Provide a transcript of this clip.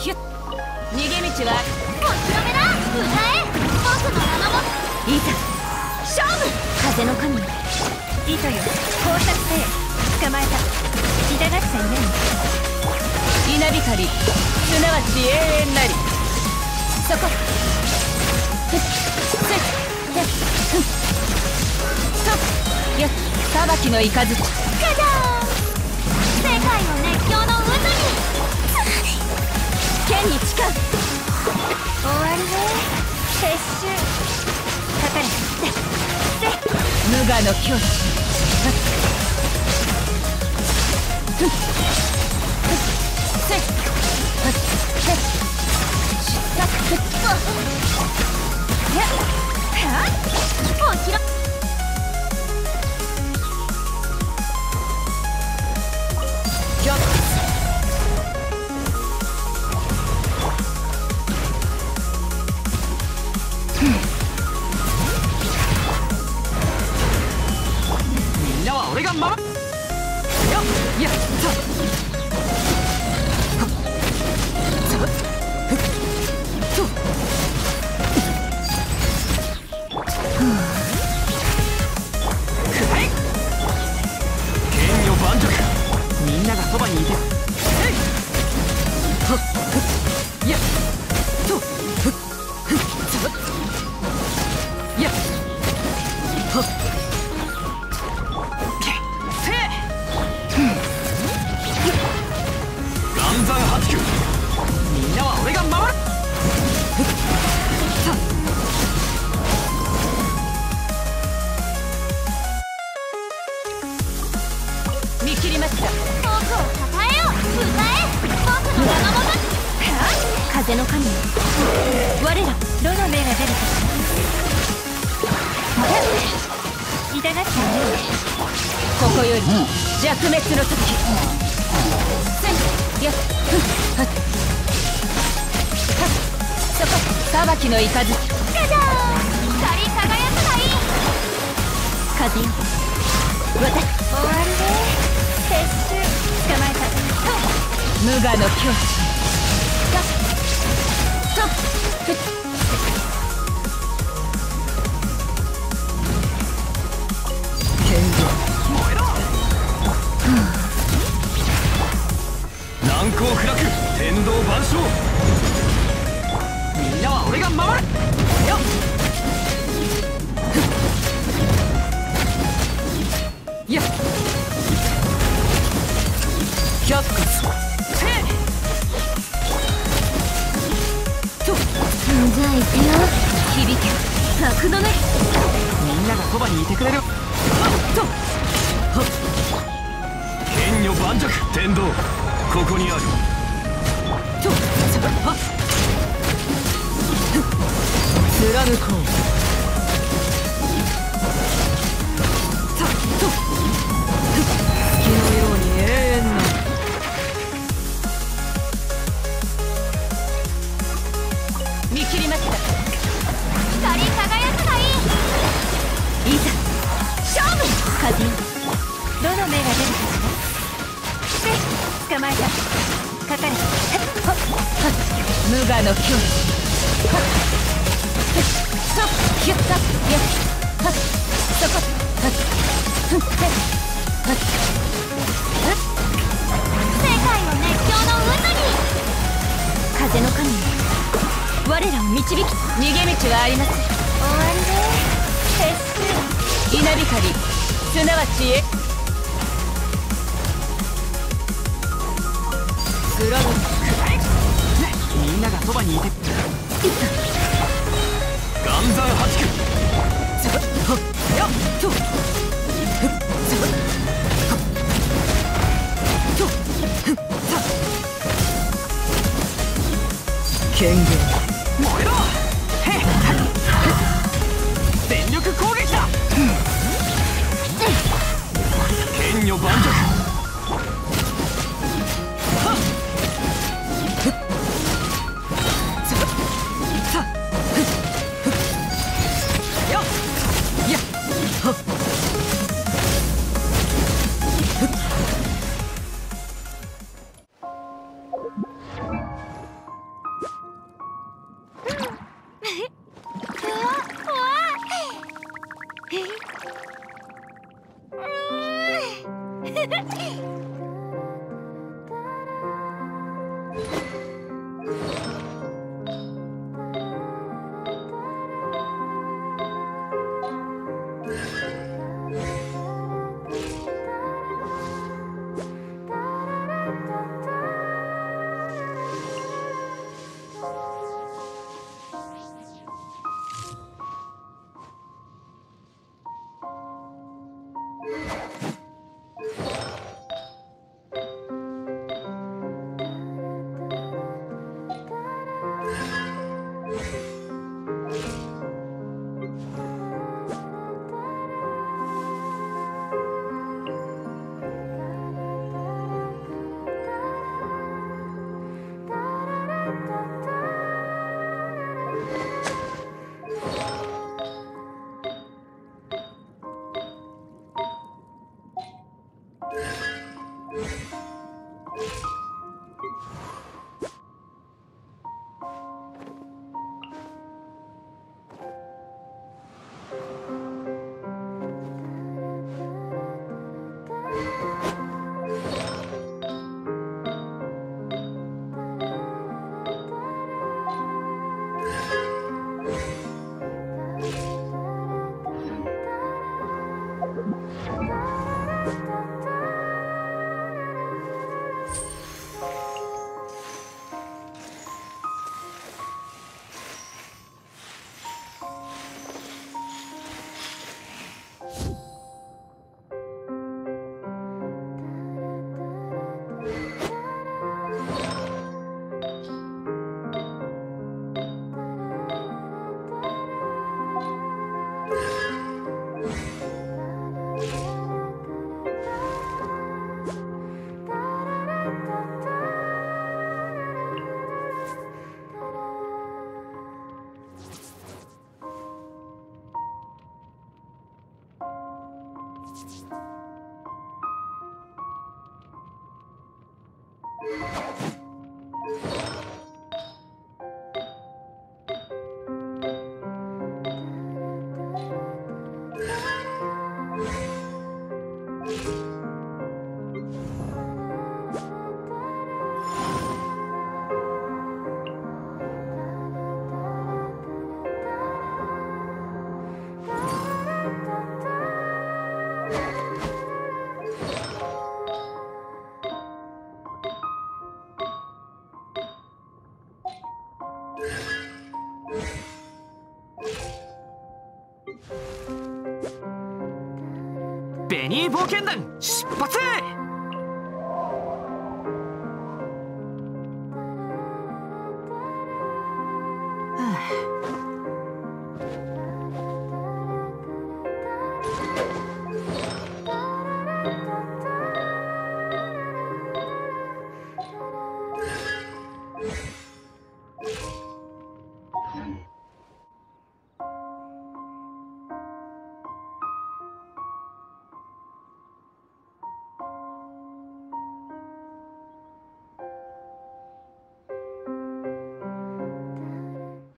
ヒュッ。逃げ道はお披露目だ。歌え僕の名も。 いざ勝負。風の神よ、糸よ工作せえ。捕まえた。痛がっちゃいない。稲光すなわち永遠なり。そこふっふっふっふっよっ。裁きの雷。カジャーン。 世界を熱狂の渦に。 剣に誓う。終わりね。撤収。かかれ。無我の境地。ふっふっせっふっせっしったふっやっはっ。 お披露よっ。みんなは俺が守るよっ。やっ剣女盤石。みんながそばにいて。はっやっとふっふっやっはっせえ。岩山八九。みんなは俺が守る。見切りました。 僕を称えよ。歌え僕の名も。 風の神よ、我らどの目が出るか。痛がっちゃうね。ここより弱滅の時。せっやっふっはっはっ。そこ裁きの雷。 カジャーン。光り輝くがいい。 風よ私。終わりね。撤収。捕まえた。無我の境地。とふっ剣道燃えろ。難攻不落天道万象。みんなは俺が守るよっ。やっ百骨せえ。とじゃあ行くよ。響け策のね。みんながそばにいてくれる。はっとはっ。剣女盤石天道ここにある。とはっ貫こう。さっと月のように永遠な。見切りました。 光り輝くがいい。 いざ勝負。風よどの目が出るかしら。で捕まえた。かかれ。はっはっ無我の境地。はっふっそっひゅっとやっはっそこはっふっへっはっ世界を熱狂の渦に。 風の神よ我らを導き。逃げ道はあります。終わりね。撤収。稲光すなわちえ。スラムみんながそばにいて。岩山八九。はっやっとふっはっとふっさ剣豪燃えろ。へっ全力攻撃だ。剣女盤石。はっふっささふっふっよっやっはっふっベニー冒険団出発！